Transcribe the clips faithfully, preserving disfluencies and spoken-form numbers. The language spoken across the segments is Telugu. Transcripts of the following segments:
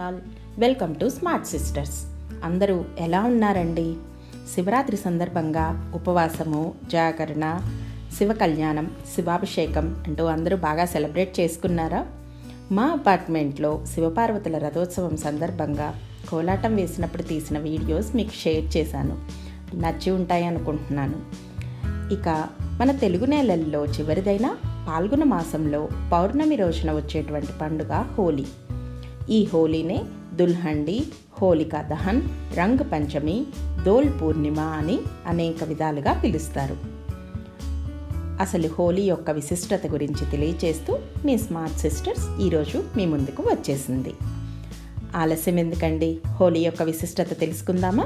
All, welcome to smart sisters. అందరూ ఎలా ఉన్నారండి? శివరాత్రి సందర్భంగా ఉపవాసము, జాగరణ, శివ కళ్యాణం, శివాభిషేకం అంటూ అందరూ బాగా సెలబ్రేట్ చేసుకున్నారా? మా అపార్ట్మెంట్లో శివపార్వతుల రథోత్సవం సందర్భంగా కోలాటం వేసినప్పుడు తీసిన వీడియోస్ మీకు షేర్ చేశాను. నచ్చి ఉంటాయి అనుకుంటున్నాను. ఇక మన తెలుగు నేలల్లో చివరిదైన పాల్గొన మాసంలో పౌర్ణమి రోజున వచ్చేటువంటి పండుగ హోలీ. ఈ హోలీనే దుల్హండి, హోలికా దహన్, రంగ్ పంచమి, దోల్ పూర్ణిమ అని అనేక విధాలుగా పిలుస్తారు. అసలు హోలీ యొక్క విశిష్టత గురించి తెలియచేస్తూ మీ స్మార్ట్ సిస్టర్స్ ఈరోజు మీ ముందుకు వచ్చేసింది. ఆలస్యం ఎందుకండి, హోలీ యొక్క విశిష్టత తెలుసుకుందామా?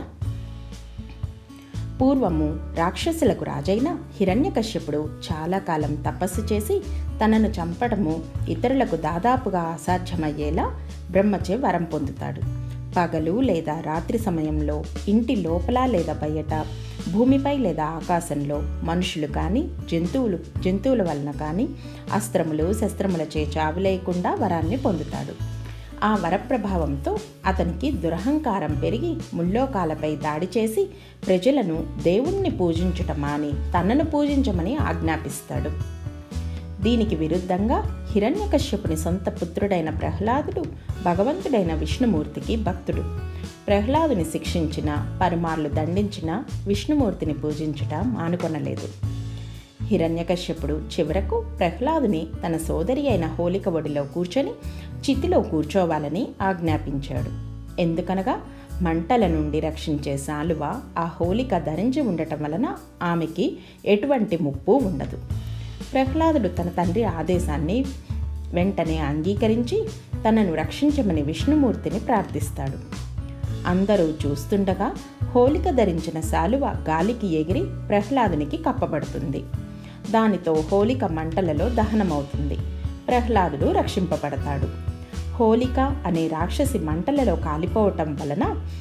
పూర్వము రాక్షసులకు రాజైన హిరణ్యకశ్యపుడు చాలా కాలం తపస్సు చేసి తనను చంపడము ఇతరులకు దాదాపుగా అసాధ్యమయ్యేలా బ్రహ్మచే వరం పొందుతాడు. పగలు లేదా రాత్రి సమయంలో ఇంటి లోపల లేదా బయట, భూమిపై లేదా ఆకాశంలో మనుషులు కానీ జంతువులు జంతువుల వలన కానీ అస్త్రములు శస్త్రములచే చావు లేకుండా వరాన్ని పొందుతాడు. ఆ వరప్రభావంతో అతనికి దురహంకారం పెరిగి ముల్లోకాలపై దాడి చేసి ప్రజలను దేవుణ్ణి పూజించుట మాని తనను పూజించమని ఆజ్ఞాపిస్తాడు. దీనికి విరుద్ధంగా హిరణ్యకశ్యపుని సొంత పుత్రుడైన ప్రహ్లాదుడు భగవంతుడైన విష్ణుమూర్తికి భక్తుడు. ప్రహ్లాదుని శిక్షించిన, పరుమార్లు దండించిన విష్ణుమూర్తిని పూజించుట మానుకొనలేదు. హిరణ్యకశ్యపుడు చివరకు ప్రహ్లాదుని తన సోదరి అయిన హోలిక ఒడిలో కూర్చొని చితిలో కూర్చోవాలని ఆజ్ఞాపించాడు. ఎందుకనగా మంటల నుండి రక్షించే శాలువ ఆ హోలిక ధరించి ఉండటం వలన ఆమెకి ఎటువంటి ముప్పు ఉండదు. ప్రహ్లాదుడు తన తండ్రి ఆదేశాన్ని వెంటనే అంగీకరించి తనను రక్షించమని విష్ణుమూర్తిని ప్రార్థిస్తాడు. అందరూ చూస్తుండగా హోలిక ధరించిన శాలువ గాలికి ఎగిరి ప్రహ్లాదునికి కప్పబడుతుంది. దానితో హోలిక మంటలలో దహనమవుతుంది. ప్రహ్లాదుడు రక్షింపబడతాడు. హోలిక అనే రాక్షసి మంటలలో కాలిపోవటం వలన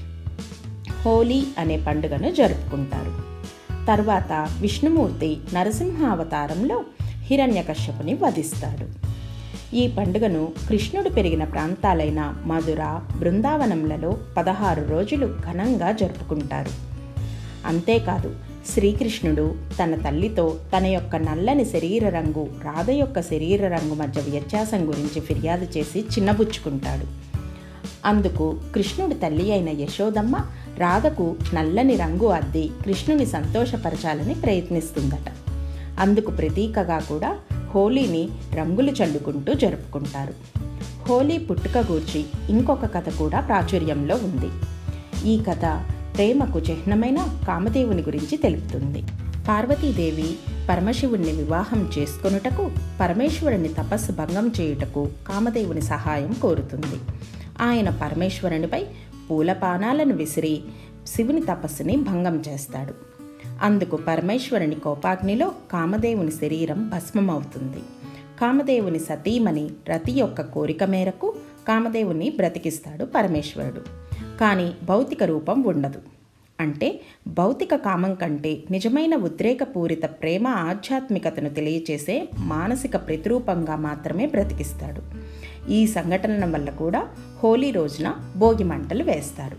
హోలీ అనే పండుగను జరుపుకుంటారు. తరువాత విష్ణుమూర్తి నరసింహ అవతారంలో హిరణ్యకశ్యపుని వధిస్తాడు. ఈ పండుగను కృష్ణుడు పెరిగిన ప్రాంతాలైన మధుర, బృందావనంలలో పదహారు రోజులు ఘనంగా జరుపుకుంటారు. అంతేకాదు, శ్రీకృష్ణుడు తన తల్లితో తన యొక్క నల్లని శరీర రంగు రాధ యొక్క శరీర రంగు మధ్య వ్యత్యాసం గురించి ఫిర్యాదు చేసి చిన్నబుచ్చుకుంటాడు. అందుకు కృష్ణుడి తల్లి అయిన యశోదమ్మ రాధకు నల్లని రంగు అద్ది కృష్ణుని సంతోషపరచాలని ప్రయత్నిస్తుందట. అందుకు ప్రతీకగా కూడా హోలీని రంగులు చల్లుకుంటూ జరుపుకుంటారు. హోలీ పుట్టుక గూర్చి ఇంకొక కథ కూడా ప్రాచుర్యంలో ఉంది. ఈ కథ ప్రేమకు చిహ్నమైన కామదేవుని గురించి తెలుపుతుంది. పార్వతీదేవి పరమశివుణ్ణి వివాహం చేసుకొనుటకు పరమేశ్వరుని తపస్సు భంగం చేయుటకు కామదేవుని సహాయం కోరుతుంది. ఆయన పరమేశ్వరునిపై పూలపానాలను విసిరి శివుని తపస్సుని భంగం చేస్తాడు. అందుకు పరమేశ్వరుని కోపాగ్నిలో కామదేవుని శరీరం భస్మమవుతుంది. కామదేవుని సతీమణి రతి యొక్క కోరిక మేరకు కామదేవుని బ్రతికిస్తాడు పరమేశ్వరుడు. కానీ భౌతిక రూపం ఉండదు. అంటే భౌతిక కామం కంటే నిజమైన ఉద్రేకపూరిత ప్రేమ ఆధ్యాత్మికతను తెలియచేసే మానసిక ప్రతిరూపంగా మాత్రమే బ్రతికిస్తాడు. ఈ సంఘటన వల్ల కూడా హోలీ రోజున భోగి మంటలు వేస్తారు.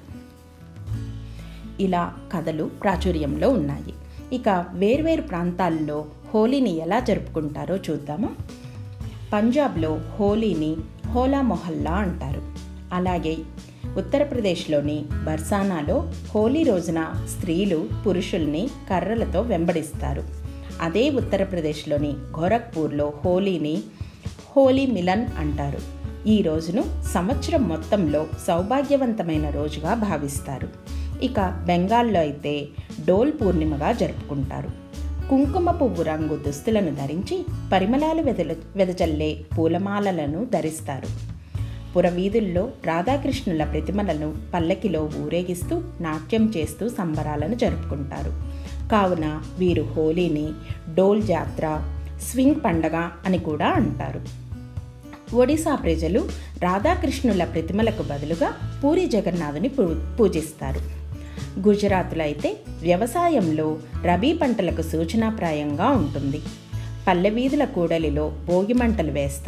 ఇలా కథలు ప్రాచుర్యంలో ఉన్నాయి. ఇక వేర్వేరు ప్రాంతాల్లో హోలీని ఎలా జరుపుకుంటారో చూద్దామా? పంజాబ్లో హోలీని హోలా మొహల్లా అంటారు. అలాగే ఉత్తరప్రదేశ్లోని బర్సానాలో హోలీ రోజున స్త్రీలు పురుషుల్ని కర్రలతో వెంబడిస్తారు. అదే ఉత్తరప్రదేశ్లోని గోరఖ్పూర్లో హోలీని హోలీ మిలన్ అంటారు. ఈ రోజును సంవత్సరం మొత్తంలో సౌభాగ్యవంతమైన రోజుగా భావిస్తారు. ఇక బెంగాల్లో అయితే డోల్ పూర్ణిమగా జరుపుకుంటారు. కుంకుమ పువ్వు రంగు దుస్తులను ధరించి పరిమళాలు వెదల వెదజల్లే పూలమాలలను ధరిస్తారు. పురవీధుల్లో రాధాకృష్ణుల ప్రతిమలను పల్లకిలో ఊరేగిస్తూ నాట్యం చేస్తూ సంబరాలను జరుపుకుంటారు. కావున వీరు హోలీని డోల్ జాత్ర, స్వింగ్ పండగ అని కూడా అంటారు. ఒడిశా ప్రజలు రాధాకృష్ణుల ప్రతిమలకు బదులుగా పూరి జగన్నాథుని పూ పూజిస్తారు. గుజరాత్లో అయితే వ్యవసాయంలో రబీ పంటలకు సూచనాప్రాయంగా ఉంటుంది. పల్లె వీధుల కూడలిలో భోగి మంటలు వేస్తారు.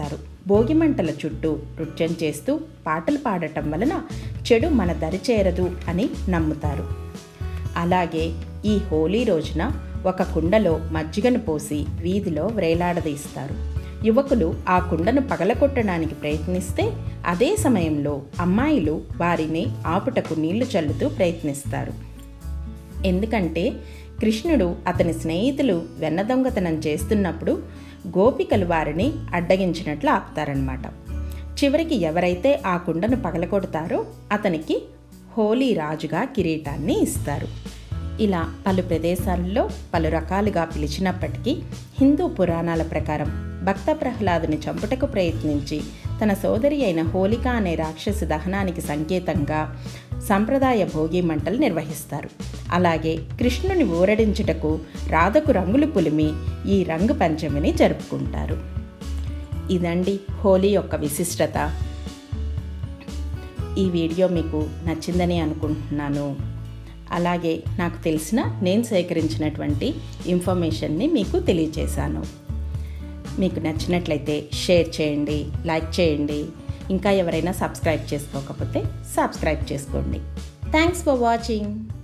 భోగిమంటల చుట్టూ నృత్యం చేస్తూ పాటలు పాడటం వలన చెడు మన దరి చేరదు అని నమ్ముతారు. అలాగే ఈ హోలీ రోజున ఒక కుండలో మజ్జిగను పోసి వీధిలో వ్రేలాడదీస్తారు. యువకులు ఆ కుండను పగలగొట్టడానికి ప్రయత్నిస్తే అదే సమయంలో అమ్మాయిలు వారిని ఆపుటకు నీళ్లు చల్లుతూ ప్రయత్నిస్తారు. ఎందుకంటే కృష్ణుడు అతని స్నేహితులు వెన్న దొంగతనం చేస్తున్నప్పుడు గోపికలు వారిని అడ్డగించినట్లు ఆపుతారన్నమాట. చివరికి ఎవరైతే ఆ కుండను పగలగొడతారో అతనికి హోలీ రాజుగా కిరీటాన్ని ఇస్తారు. ఇలా పలు ప్రదేశాల్లో పలు రకాలుగా పిలిచినప్పటికీ హిందూ పురాణాల ప్రకారం భక్త ప్రహ్లాదుని చంపుటకు ప్రయత్నించి తన సోదరి అయిన హోలిక అనే రాక్షసి దహనానికి సంకేతంగా సంప్రదాయ భోగి మంటలు నిర్వహిస్తారు. అలాగే కృష్ణుని ఊరడించుటకు రాధకు రంగులు పులిమి ఈ రంగు పంచమిని జరుపుకుంటారు. ఇదండి హోలీ యొక్క విశిష్టత. ఈ వీడియో మీకు నచ్చిందని అనుకుంటున్నాను. అలాగే నాకు తెలిసిన నేను సేకరించినటువంటి ఇన్ఫర్మేషన్ని మీకు తెలియచేశాను. మీకు నచ్చినట్లయితే షేర్ చేయండి, లైక్ చేయండి. ఇంకా ఎవరైనా సబ్స్క్రైబ్ చేసుకోకపోతే సబ్స్క్రైబ్ చేసుకోండి. Thanks for watching.